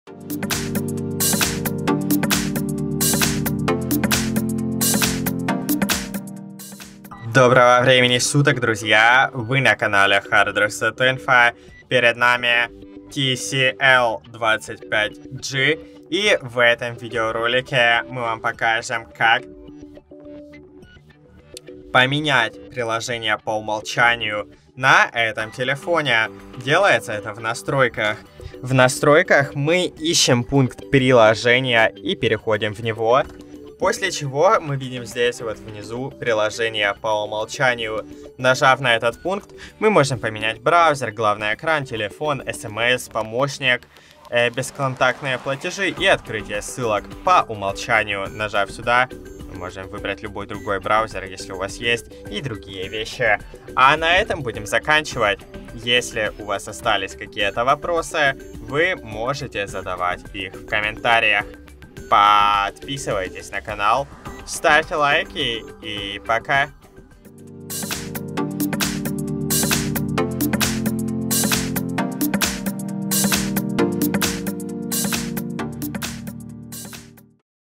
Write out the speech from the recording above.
Доброго времени суток, друзья! Вы на канале HardReset.Info. Перед нами TCL25G. И в этом видеоролике мы вам покажем, как поменять приложение по умолчанию на этом телефоне. Делается это в настройках. В настройках мы ищем пункт приложения и переходим в него. После чего мы видим здесь вот внизу приложение по умолчанию. Нажав на этот пункт, мы можем поменять браузер, главный экран, телефон, смс, помощник, бесконтактные платежи и открытие ссылок по умолчанию. Нажав сюда, мы можем выбрать любой другой браузер, если у вас есть, и другие вещи. А на этом будем заканчивать. Если у вас остались какие-то вопросы, вы можете задавать их в комментариях. Подписывайтесь на канал, ставьте лайки и пока!